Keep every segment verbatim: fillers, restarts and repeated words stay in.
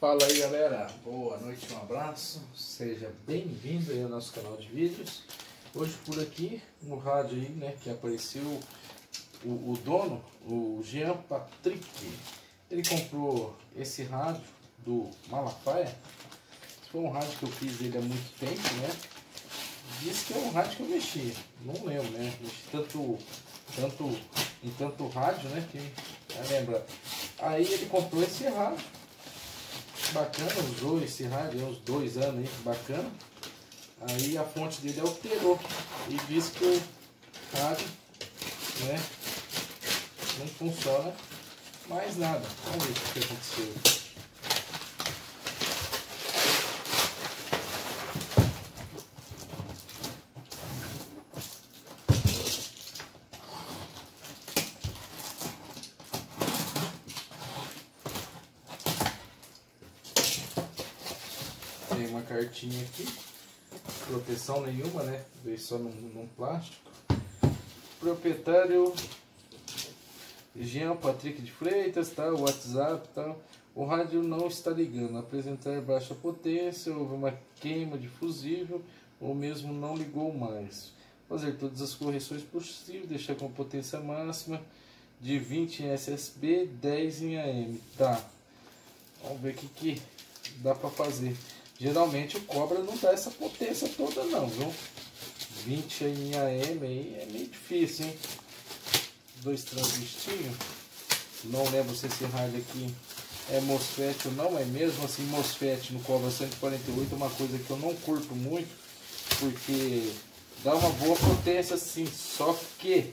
Fala aí, galera, boa noite, um abraço, seja bem-vindo aí ao nosso canal de vídeos. Hoje por aqui, no rádio aí, né, que apareceu o, o dono, o Jean Patrick. Ele comprou esse rádio do Malafaia. Esse foi um rádio que eu fiz ele há muito tempo, né. Disse que é um rádio que eu mexi, não lembro, né, mexi tanto, tanto, em tanto rádio, né, que lembra. Aí ele comprou esse rádio. Bacana, usou esse rádio há uns dois anos aí, bacana. Aí a fonte dele alterou e disse que o rádio, né, não funciona mais nada. Vamos ver o que aconteceu. Tem uma cartinha aqui, proteção nenhuma, né? Veio só num, num plástico. Proprietário Jean Patrick de Freitas, tá? O WhatsApp, tá? O rádio não está ligando, apresentar baixa potência, houve uma queima de fusível, ou mesmo não ligou mais. Fazer todas as correções possíveis, deixar com potência máxima de vinte em S S B, dez em A M, tá? Vamos ver o que, que dá para fazer. Geralmente o Cobra não dá essa potência toda não, viu? vinte em A M aí é meio difícil, hein? Dois transistinhos. Não lembro se esse rádio aqui é MOSFET ou não, é mesmo assim MOSFET no Cobra cento e quarenta e oito, uma coisa que eu não curto muito, porque dá uma boa potência sim, só que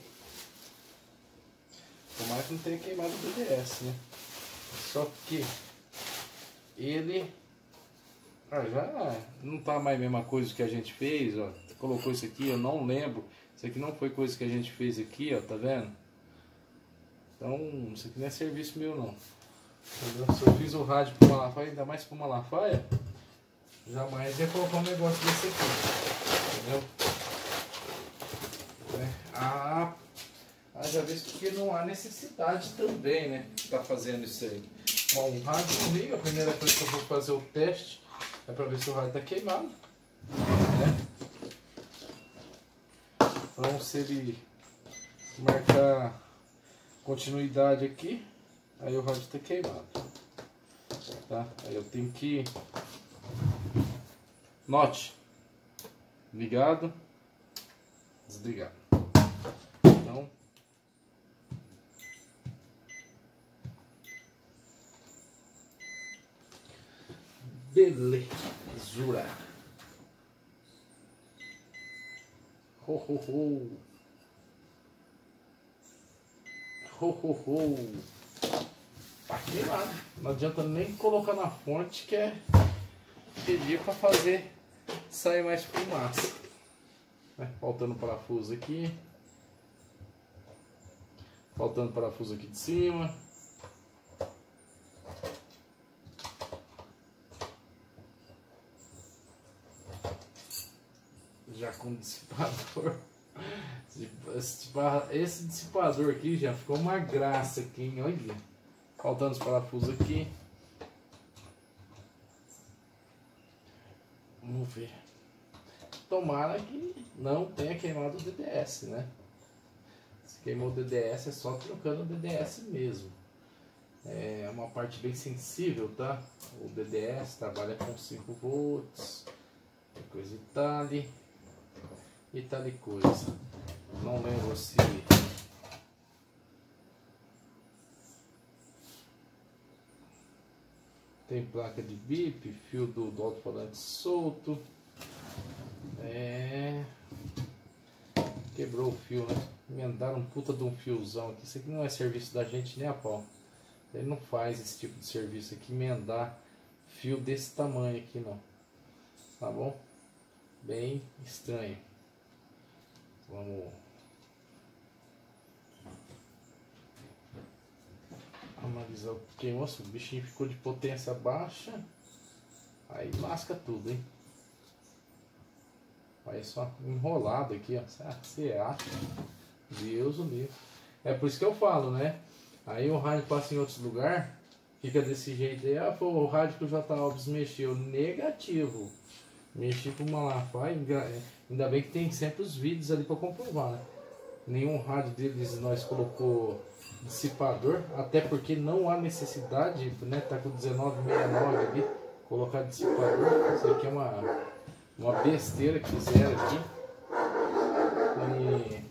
tomara que não tenha queimado o D D S, né? Só que ele Ah, já não tá mais a mesma coisa que a gente fez, ó. Colocou isso aqui, eu não lembro. Isso aqui não foi coisa que a gente fez aqui, ó, tá vendo? Então, isso aqui não é serviço meu, não. Entendeu? Se eu fiz o rádio pro Malafaia, ainda mais pro Malafaia, jamais ia colocar um negócio desse aqui. Entendeu? É. Ah, haja vez porque não há necessidade também, né? De tá fazendo isso aí. Bom, o rádio comigo, a primeira coisa que eu vou fazer o teste é para ver se o rádio está queimado, né? Então, se ele marcar continuidade aqui, aí o rádio está queimado, tá? Aí eu tenho que note ligado, desligado. Então, belezura. Ho, ho, ho. Ho, ho, ho. Tá queimado. Não adianta nem colocar na fonte, que é pedir para fazer sair mais fumaça. Né? Faltando parafuso aqui. Faltando parafuso aqui de cima. Já com dissipador. Esse dissipador aqui já ficou uma graça aqui, hein? Olha. Faltando os parafusos aqui. Vamos ver. Tomara que não tenha queimado o D D S, né? Se queimou o D D S é só trocando o D D S mesmo. É uma parte bem sensível, tá? O D D S trabalha com cinco volts. Coisa e tal. E tal e coisa. Não lembro se tem placa de bip, fio do, do alto-falante solto. É... Quebrou o fio, né? Emendaram um puta de um fiozão aqui. Isso aqui não é serviço da gente nem a pau. Ele não faz esse tipo de serviço aqui, emendar fio desse tamanho aqui não. Tá bom? Bem estranho. Vamos analisar o que queimou. O bichinho ficou de potência baixa. Aí lasca tudo, hein? Olha só, enrolado aqui, ó. Você acha? Deus o livre. É por isso que eu falo, né? Aí o rádio passa em outros lugares, fica desse jeito aí. Ah, foi o rádio que o J. Alves mexeu. Negativo. Mexi com o Malafaia. Ainda bem que tem sempre os vídeos ali para comprovar, né? Nenhum rádio deles nós colocou dissipador, até porque não há necessidade, né? Tá com dezenove sessenta e nove ali, colocar dissipador. Isso aqui é uma, uma besteira que fizeram aqui. E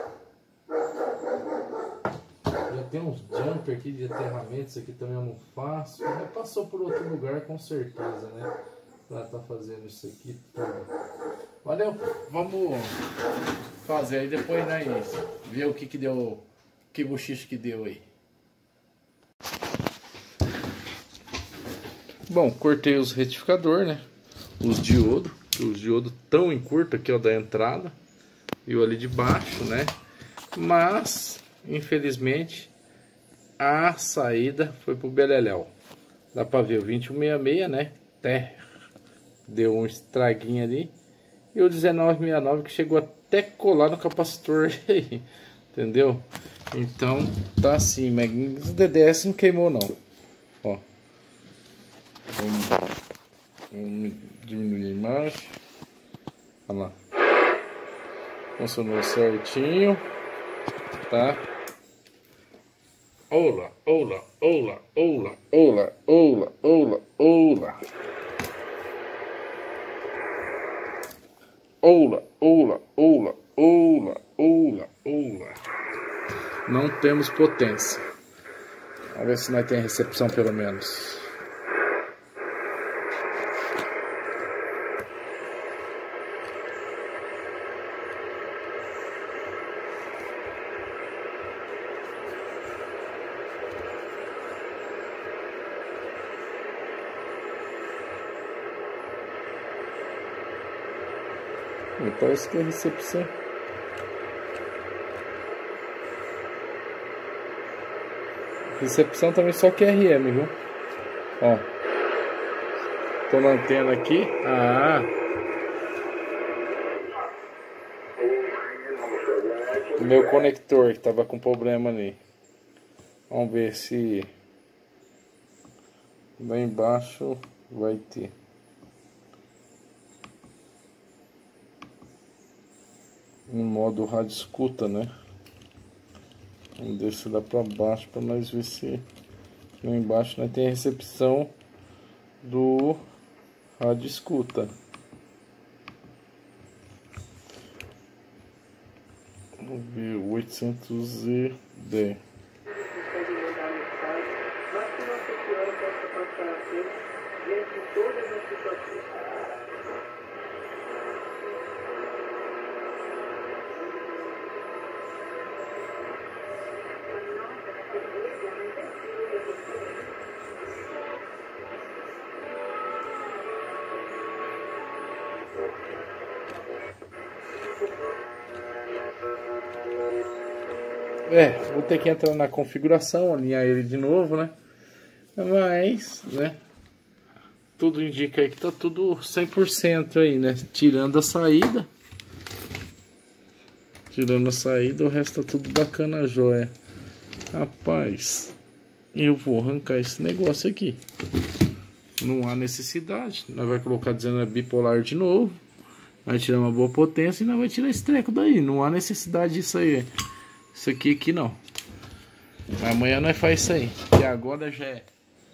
já tem uns jumper aqui de aterramento, isso aqui também eu não faço. Já passou por outro lugar com certeza, né? Pra tá fazendo isso aqui tudo. Valeu, vamos fazer aí depois, né, ver o que que deu, que bochicho que deu aí. Bom, cortei os retificador, né, os diodos, os diodos tão em curto aqui, ó, da entrada e o ali de baixo, né, mas infelizmente a saída foi pro beleléu. Dá pra ver o vinte e um sessenta e seis, né, até deu um estraguinho ali. E o dezenove sessenta e nove que chegou até colar no capacitor aí, entendeu? Então tá assim, mas o D D S não queimou não. Ó, vamos, vamos diminuir a imagem. Olha lá, funcionou certinho, tá? Ola, ola, ola, ola, ola, ola, ola, ola. Oula, oula, oula, oula, oula, oula. Não temos potência. Vamos ver se nós temos recepção pelo menos. Parece que é recepção. Recepção também só Q R M, viu? Ó. Tô na antena aqui. Ah. O meu conector que tava com problema ali. Vamos ver se lá embaixo vai ter. No modo rádio escuta, né? Vamos descer lá para baixo para nós ver se lá embaixo nós tem a recepção do rádio escuta. Vamos ver o oitocentos e dez. É, vou ter que entrar na configuração, alinhar ele de novo, né? Mas, né? Tudo indica aí que tá tudo cem por cento aí, né? Tirando a saída. Tirando a saída, o resto tá tudo bacana, joia. Rapaz, eu vou arrancar esse negócio aqui. Não há necessidade. Nós vai colocar dizendo bipolar de novo. Vai tirar uma boa potência e nós vai tirar esse treco daí. Não há necessidade disso aí. Isso aqui, aqui não. Amanhã nós faz isso aí. E agora já é.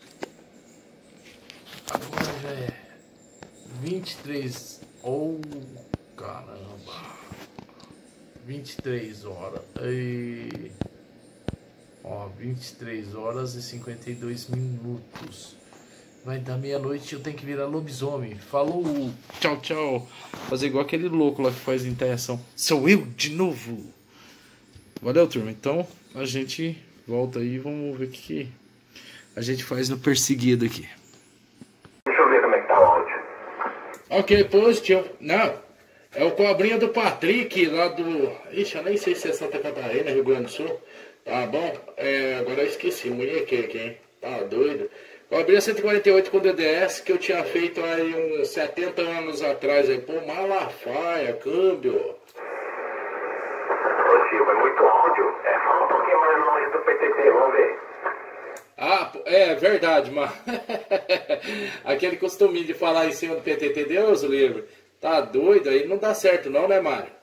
Agora já é vinte e três. Oh, caramba. vinte e três horas. E... Ó, vinte e três horas e cinquenta e dois minutos. Vai dar meia-noite e eu tenho que virar lobisomem. Falou! Tchau, tchau. Fazer igual aquele louco lá que faz interação. Sou eu de novo! Valeu, turma. Então a gente volta aí e vamos ver o que, que a gente faz no perseguido aqui. Deixa eu ver como é que tá o áudio. Ok, positivo. Não, é o cobrinha do Patrick lá do... Ixi, eu nem sei se é Santa Catarina, Rio Grande do Sul. Tá bom? É, agora eu esqueci. Munhequeque, hein? Tá doido. Cobrinha cento e quarenta e oito com D D S que eu tinha feito aí uns setenta anos atrás. Aí, pô, Malafaia, câmbio. Ô Silva, é muito áudio. É, fala um pouquinho mais longe do P T T, vamos ver. Ah, Ah, é verdade, mano. Aquele costuminho de falar em cima do P T T, Deus o livre. Tá doido, aí não dá certo não, né, Mário?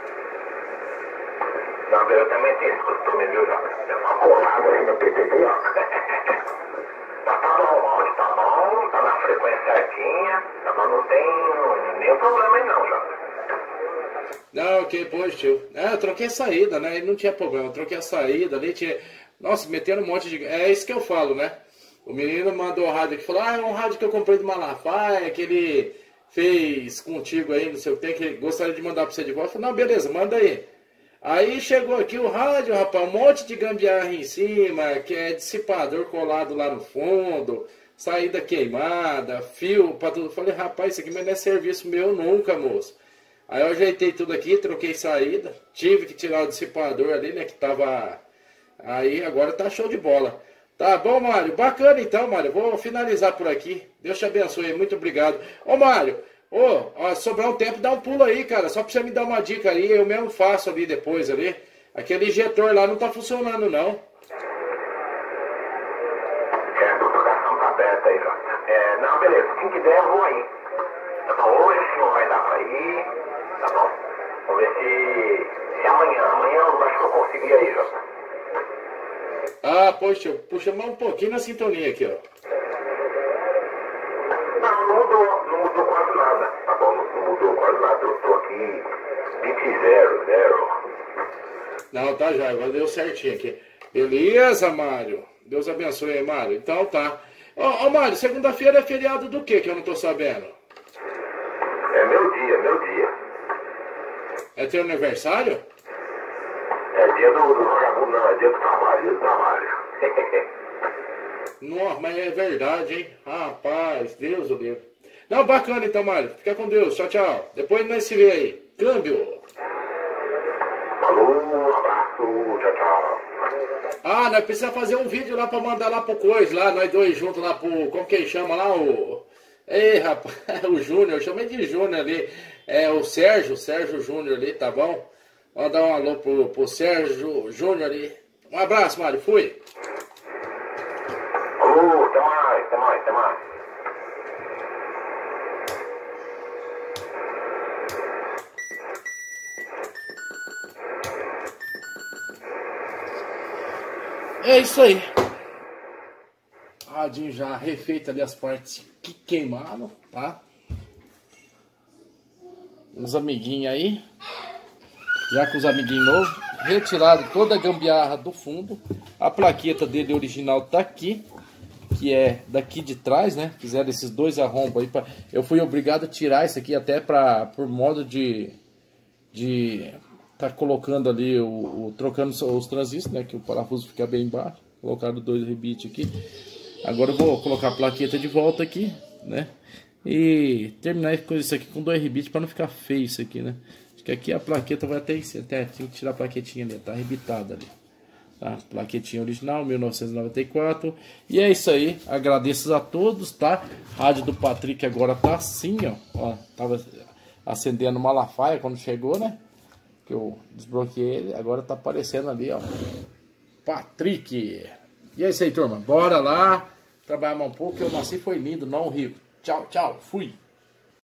Não, eu também tenho esse costume, viu, Jota? Eu tô colado aí no P T T, ó. Mas tá bom, o áudio tá bom, tá na frequência certinha, mas não tem nenhum problema aí não, Jota. Não, ok, pois, tio. É, eu troquei a saída, né? Não tinha problema, eu troquei a saída ali, tinha... Nossa, metendo um monte de... É isso que eu falo, né? O menino mandou o rádio aqui, falou, ah, é um rádio que eu comprei do Malafaia, que ele fez contigo aí, não sei o que, que gostaria de mandar pra você de volta. Eu falei, não, beleza, manda aí. Aí chegou aqui o rádio, rapaz, um monte de gambiarra em cima, que é dissipador colado lá no fundo, saída queimada, fio pra tudo. Eu falei, rapaz, isso aqui não é serviço meu nunca, moço. Aí eu ajeitei tudo aqui, troquei saída, tive que tirar o dissipador ali, né, que tava... Aí agora tá show de bola. Tá bom, Mário? Bacana então, Mário. Vou finalizar por aqui. Deus te abençoe. Muito obrigado. Ô, Mário, ô, ó, sobrar um tempo, dá um pulo aí, cara. Só pra você me dar uma dica aí. Eu mesmo faço ali depois ali. Aquele injetor lá não tá funcionando, não. É, a propagação tá aberta aí, Jota. É, não, beleza. Quem quiser, eu vou aí. Tá bom? Hoje não vai dar pra ir. Tá bom? Vamos ver se, se amanhã. Amanhã eu acho que eu consigo ir aí, Jota. Ah, poxa, puxa mais um pouquinho na sintonia aqui, ó. Não, não mudou, não mudou quase nada. Tá bom, não mudou quase nada. Eu tô aqui vinte zero zero. Não, tá já, deu certinho aqui. Beleza, Mário. Deus abençoe aí, Mário. Então tá. Ó, ó Mário, segunda-feira é feriado do que que eu não tô sabendo? É meu dia, meu dia. É teu aniversário? É dia do, do vagabundo, não, é dia do trabalho, dia do trabalho. Nossa, mas é verdade, hein? Rapaz, Deus o livre. Não, bacana então, Mário. Fica com Deus. Tchau, tchau. Depois nós se vê aí. Câmbio. Falou, um abraço, tchau, tchau. Ah, nós precisamos fazer um vídeo lá pra mandar lá pro Cois, lá, nós dois juntos lá pro... Como que ele chama lá? O... Ei, rapaz, o Júnior, eu chamei de Júnior ali. É o Sérgio, o Sérgio Júnior ali, tá bom? Mandar um alô pro, pro Sérgio Júnior ali. Um abraço, Mário. Fui. Falou, até mais, até mais, até mais. É isso aí. Radinho já refeito ali as partes que queimaram, tá? Os amiguinhos aí. Já com os amiguinhos novos. Retirado toda a gambiarra do fundo. A plaqueta dele original tá aqui. Que é daqui de trás, né? Fizeram esses dois arrombos aí. Pra... Eu fui obrigado a tirar isso aqui até pra, por modo de... De... Tá colocando ali, o, o trocando os transistores, né? Que o parafuso fica bem embaixo. Colocaram dois rebites aqui. Agora eu vou colocar a plaqueta de volta aqui, né? E terminar com isso aqui com dois rebites para não ficar feio isso aqui, né? Acho que aqui a plaqueta vai até isso, até tem que tirar a plaquetinha ali, tá rebitada ali. Tá? Plaquetinha original, mil novecentos e noventa e quatro. E é isso aí, agradeço a todos, tá? Rádio do Patrick agora tá assim, ó. Ó, tava acendendo Malafaia quando chegou, né? Que eu desbloqueei ele, agora tá aparecendo ali, ó. Patrick. E é isso aí, turma. Bora lá trabalhar mais um pouco, que eu nasci foi lindo, não rio. Tchau, tchau. Fui.